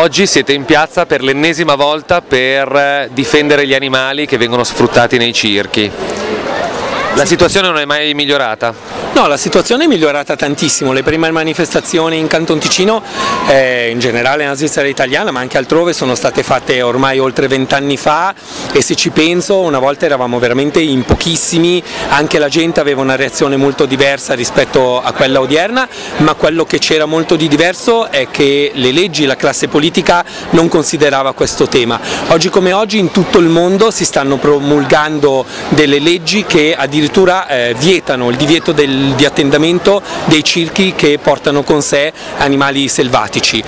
Oggi siete in piazza per l'ennesima volta per difendere gli animali che vengono sfruttati nei circhi. La situazione non è mai migliorata? No, la situazione è migliorata tantissimo. Le prime manifestazioni in Canton Ticino, in generale nella Svizzera italiana, ma anche altrove, sono state fatte ormai oltre 20 anni fa, e se ci penso, una volta eravamo veramente in pochissimi, anche la gente aveva una reazione molto diversa rispetto a quella odierna, ma quello che c'era molto di diverso è che le leggi, la classe politica non considerava questo tema. Oggi come oggi in tutto il mondo si stanno promulgando delle leggi che addirittura vietano il divieto di attendamento dei circhi che portano con sé animali selvatici.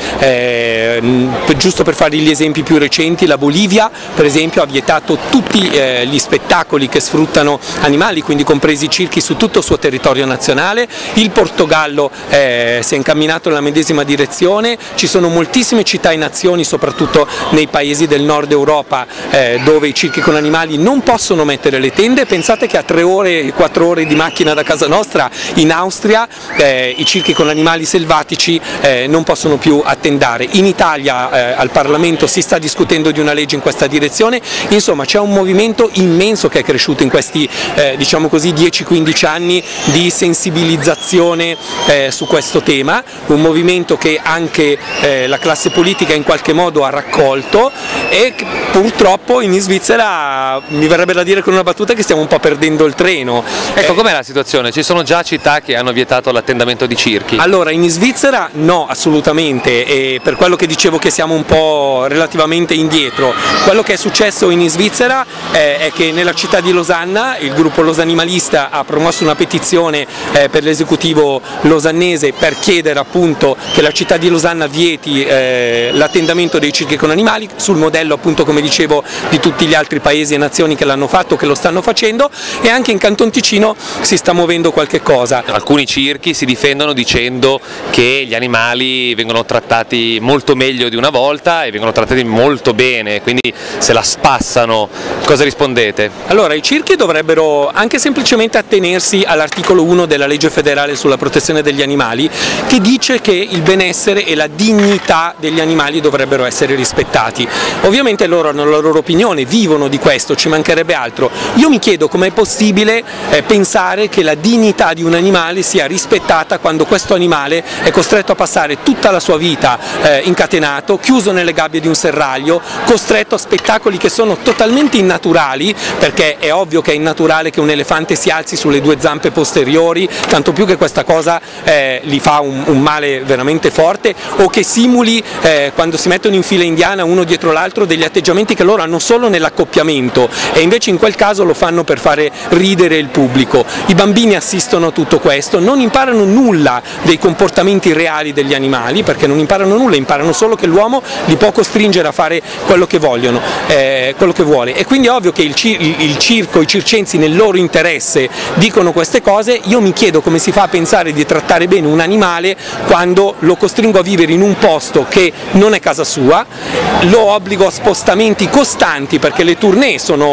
Giusto per fare gli esempi più recenti, la Bolivia per esempio ha vietato tutti gli spettacoli che sfruttano animali, quindi compresi i circhi, su tutto il suo territorio nazionale. Il Portogallo si è incamminato nella medesima direzione. Ci sono moltissime città e nazioni, soprattutto nei paesi del nord Europa, dove i circhi con animali non possono mettere le tende. Pensate che a 3 ore, 4 ore di macchina da casa nostra, in Austria, i circhi con animali selvatici non possono più attendare. In Italia al Parlamento si sta discutendo di una legge in questa direzione. Insomma, c'è un movimento immenso che è cresciuto in questi diciamo così 10-15 anni di sensibilizzazione su questo tema, un movimento che anche la classe politica in qualche modo ha raccolto, e purtroppo in Svizzera mi verrebbe da dire con una battuta che stiamo un po' perdendo il treno. Ecco, com'è la situazione? Ci sono già città che hanno vietato l'attendamento di circhi? Allora, in Svizzera no, assolutamente, e per quello che dicevo che siamo un po' relativamente indietro. Quello che è successo in Svizzera è che nella città di Losanna il gruppo Losanimalista ha promosso una petizione per l'esecutivo losannese per chiedere appunto che la città di Losanna vieti l'attendamento dei circhi con animali, sul modello appunto, come dicevo, di tutti gli altri paesi e nazioni che l'hanno fatto, che lo stanno facendo, e anche in Canton Ticino si sta muovendo qualche cosa. Alcuni circhi si difendono dicendo che gli animali vengono trattati molto meglio di una volta e vengono trattati molto bene, quindi se la spassano. Cosa rispondete? Allora, i circhi dovrebbero anche semplicemente attenersi all'articolo 1 della legge federale sulla protezione degli animali, che dice che il benessere e la dignità degli animali dovrebbero essere rispettati. Ovviamente loro hanno la loro opinione, vivono di questo, ci mancherebbe altro. Io mi chiedo com'è possibile pensare che la dignità di un animale sia rispettata quando questo animale è costretto a passare tutta la sua vita incatenato, chiuso nelle gabbie di un serraglio, costretto a spettacoli che sono totalmente innaturali, perché è ovvio che è innaturale che un elefante si alzi sulle 2 zampe posteriori, tanto più che questa cosa gli fa un male veramente forte, o che simuli quando si mettono in fila indiana uno dietro l'altro degli atteggiamenti che loro hanno solo nell'accoppiamento, e invece in quel caso lo fanno per fare ridere il pubblico. I bambini assistono a tutto questo, non imparano nulla dei comportamenti reali degli animali, perché non imparano nulla, imparano solo che l'uomo li può costringere a fare quello che vogliono, quello che vuole, e quindi è ovvio che il circo, i circensi nel loro interesse dicono queste cose. Io mi chiedo come si fa a pensare di trattare bene un animale quando lo costringo a vivere in un posto che non è casa sua, lo obbligo a spostamenti costanti perché le tournée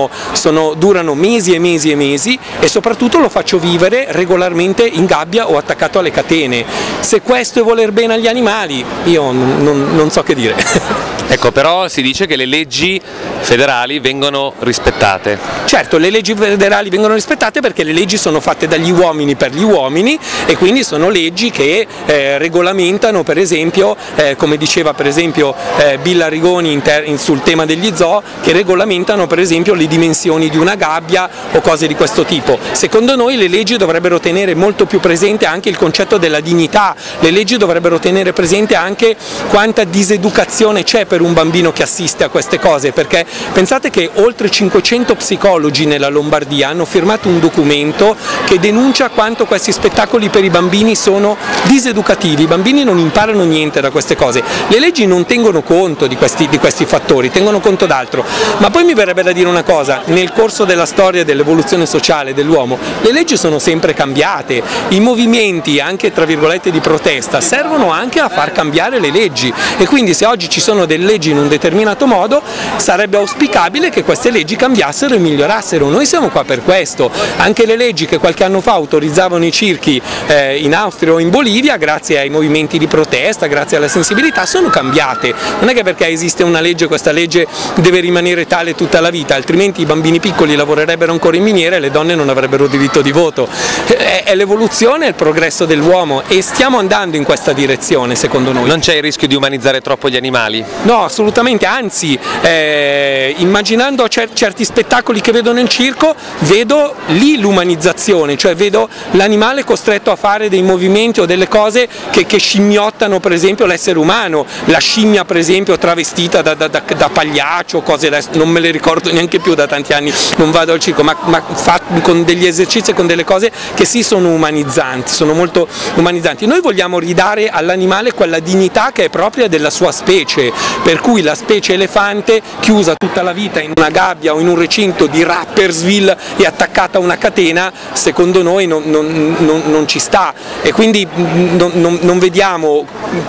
durano mesi e mesi e mesi, e soprattutto lo faccio vivere regolarmente in gabbia o attaccato alle catene. Se questo è voler bene agli animali, io non so che dire. Ecco, però si dice che le leggi federali vengono rispettate. Certo, le leggi federali vengono rispettate perché le leggi sono fatte dagli uomini per gli uomini, e quindi sono leggi che regolamentano, per esempio, come diceva per esempio Bill Arrigoni sul tema degli zoo, che regolamentano per esempio le dimensioni di una gabbia o cose di questo tipo. Secondo noi le leggi dovrebbero tenere molto più presente anche il concetto della dignità, le leggi dovrebbero tenere presente anche quanta diseducazione c'è per un bambino che assiste a queste cose, perché pensate che oltre 500 psicologi nella Lombardia hanno firmato un documento che denuncia quanto questi spettacoli per i bambini sono diseducativi. I bambini non imparano niente da queste cose, le leggi non tengono conto di questi fattori, tengono conto d'altro. Ma poi mi verrebbe da dire una cosa: nel corso della storia dell'evoluzione sociale dell'uomo le leggi sono sempre cambiate, i movimenti anche tra virgolette di protesta servono anche a far cambiare le leggi, e quindi se oggi ci sono delle leggi in un determinato modo, sarebbe auspicabile che queste leggi cambiassero e migliorassero. Noi siamo qua per questo. Anche le leggi che qualche anno fa autorizzavano i circhi in Austria o in Bolivia, grazie ai movimenti di protesta, grazie alla sensibilità, sono cambiate. Non è che perché esiste una legge, questa legge deve rimanere tale tutta la vita, altrimenti i bambini piccoli lavorerebbero ancora in miniere e le donne non avrebbero diritto di voto. È l'evoluzione, è il progresso dell'uomo e stiamo andando in questa direzione, secondo noi. Non c'è il rischio di umanizzare troppo gli animali? No, assolutamente, anzi, immaginando certi spettacoli che vedo nel circo, vedo lì l'umanizzazione, cioè vedo l'animale costretto a fare dei movimenti o delle cose che scimmiottano per esempio l'essere umano, la scimmia per esempio travestita da pagliaccio, cose adesso non me le ricordo neanche più, da tanti anni non vado al circo, ma con degli esercizi e con delle cose che sì sono umanizzanti, sono molto umanizzanti. Noi vogliamo ridare all'animale quella dignità che è propria della sua specie, per cui la specie elefante, chiusa tutta la vita in una gabbia o in un recinto di Rapperswil e attaccata a una catena, secondo noi non ci sta, e quindi non vediamo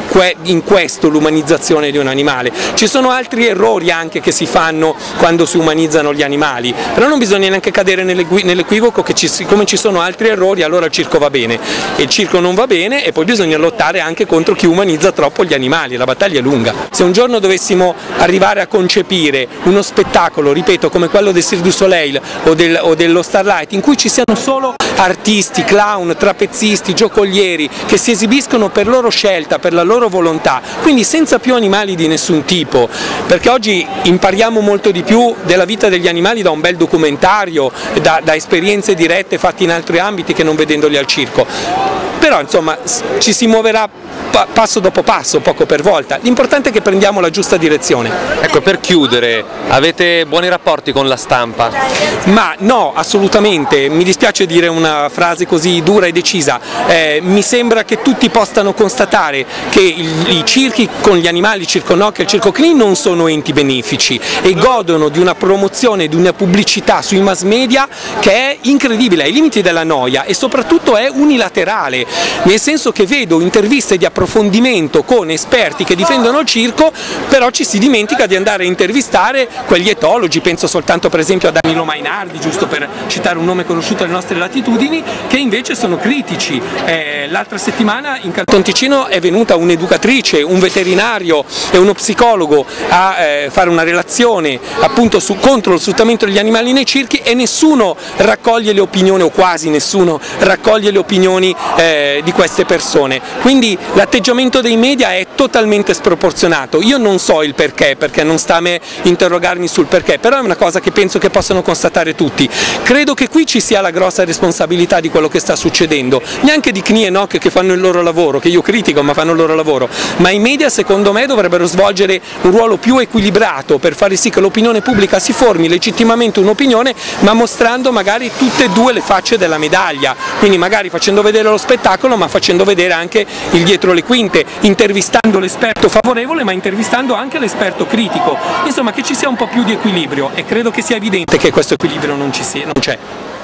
in questo l'umanizzazione di un animale. Ci sono altri errori anche che si fanno quando si umanizzano gli animali, però non bisogna neanche cadere nell'equivoco che siccome ci sono altri errori allora il circo va bene, e il circo non va bene, e poi bisogna lottare anche contro chi umanizza troppo gli animali, la battaglia è lunga. Se un giorno dovessimo arrivare a concepire uno spettacolo, ripeto, come quello del Cirque du Soleil o dello Starlight, in cui ci siano solo artisti, clown, trapezzisti, giocolieri che si esibiscono per loro scelta, per la loro volontà, quindi senza più animali di nessun tipo, perché oggi impariamo molto di più della vita degli animali da un bel documentario, da esperienze dirette fatte in altri ambiti che non vedendoli al circo. Però insomma ci si muoverà passo dopo passo, poco per volta, l'importante è che prendiamo la giusta direzione. Ecco, per chiudere, avete buoni rapporti con la stampa? Ma no, assolutamente, mi dispiace dire una frase così dura e decisa, mi sembra che tutti possano constatare che i circhi con gli animali, il Circo Nock e il Circo Clean non sono enti benefici e godono di una promozione, di una pubblicità sui mass media che è incredibile, ai limiti della noia, e soprattutto è unilaterale, nel senso che vedo interviste di approfondimento con esperti che difendono il circo, però ci si dimentica di andare a intervistare quegli etologi, penso soltanto per esempio a Danilo Mainardi, giusto per citare un nome conosciuto alle nostre latitudini, che invece sono critici. L'altra settimana in Canton Ticino è venuta un'educatrice, un veterinario e uno psicologo a fare una relazione appunto contro lo sfruttamento degli animali nei circhi, e nessuno raccoglie le opinioni, o quasi nessuno raccoglie le opinioni di queste persone. Quindi l'atteggiamento dei media è totalmente sproporzionato. Io non so il perché non sta a me interrogarmi sul perché, però è una cosa che penso che possano constatare tutti. Credo che qui ci sia la grossa responsabilità di quello che sta succedendo, neanche di CNI e NOC che fanno il loro lavoro, che io critico ma fanno il loro lavoro, ma i media secondo me dovrebbero svolgere un ruolo più equilibrato per fare sì che l'opinione pubblica si formi legittimamente un'opinione, ma mostrando magari tutte e due le facce della medaglia, quindi magari facendo vedere lo spettacolo ma facendo vedere anche il dietro le quinte, intervistando l'esperto favorevole ma intervistando anche l'esperto critico, insomma che ci sia un po' più di equilibrio, e credo che sia evidente che questo equilibrio non c'è.